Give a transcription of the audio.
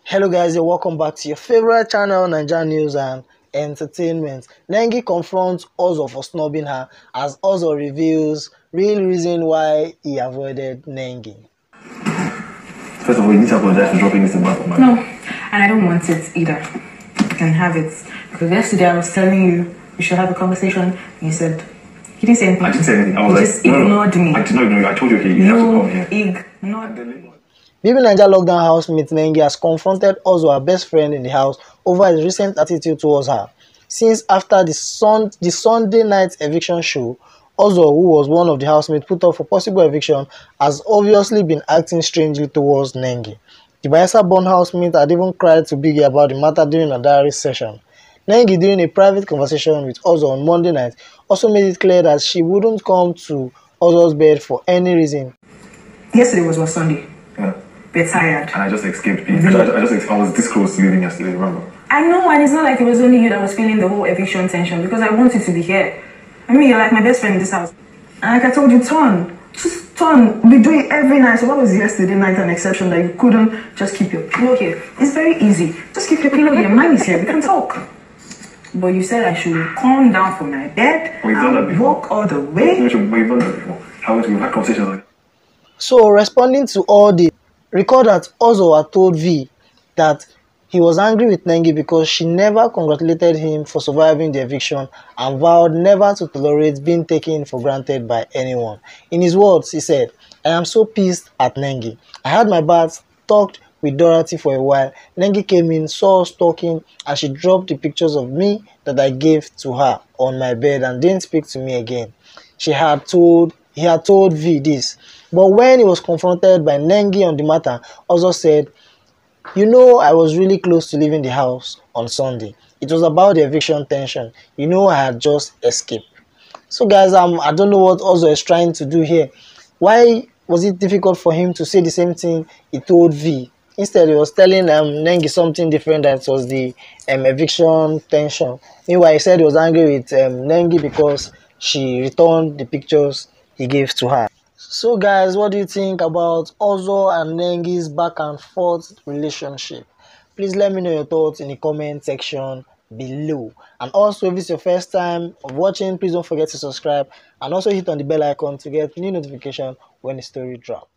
Hello guys, and welcome back to your favorite channel, Nigeria News and Entertainment. Nengi confronts Ozo for snubbing her as Ozo reveals real reason why he avoided Nengi. First of all, you need to apologize for dropping this in my mind. No, and I don't want it either. You can have it. Because yesterday I was telling you we should have a conversation, and you said, you didn't say anything. I didn't say anything. I was just ignored me. I did not ignore you. I told you, okay, you have to come here. Ignored me. BB Naija lockdown housemate Nengi has confronted Ozo, her best friend in the house, over his recent attitude towards her. Since after the Sunday night eviction show, Ozo, who was one of the housemates put up for possible eviction, has obviously been acting strangely towards Nengi. The Bayelsa-born housemate had even cried to Biggie about the matter during a diary session. Nengi, during a private conversation with Ozo on Monday night, also made it clear that she wouldn't come to Ozo's bed for any reason. Yesterday was what, Sunday? Yeah. We're tired. And I just escaped. I was this close to leaving yesterday, remember? I know, and it's not like it was only you that was feeling the whole eviction tension, because I wanted to be here. I mean, you're like my best friend in this house. And like I told you, just turn. We do it every night. So what was yesterday night an exception that you couldn't just keep your pillow here? It's very easy. Just keep your pillow here. Mine is here. We can talk. But you said I should calm down from my bed. We've done that before. Walk all the way. We've done that before. We've had conversations like that. So, responding to all this, recall that Ozo had told V that he was angry with Nengi because she never congratulated him for surviving the eviction and vowed never to tolerate being taken for granted by anyone. In his words, he said, "I am so pissed at Nengi. I had my bath, talked with Dorothy for a while. Nengi came in, saw us talking, and she dropped the pictures of me that I gave to her on my bed and didn't speak to me again." He had told V this. But when he was confronted by Nengi on the matter, Ozo said, "You know, I was really close to leaving the house on Sunday. It was about the eviction tension. You know, I had just escaped." So guys, I don't know what Ozo is trying to do here. Why was it difficult for him to say the same thing he told V? Instead, he was telling Nengi something different, that was the eviction tension. Meanwhile, he said he was angry with Nengi because she returned the pictures he gave to her. So guys, what do you think about Ozo and Nengi's back and forth relationship? Please let me know your thoughts in the comment section below. And also, if it's your first time of watching, please don't forget to subscribe and also hit on the bell icon to get new notification when the story drops.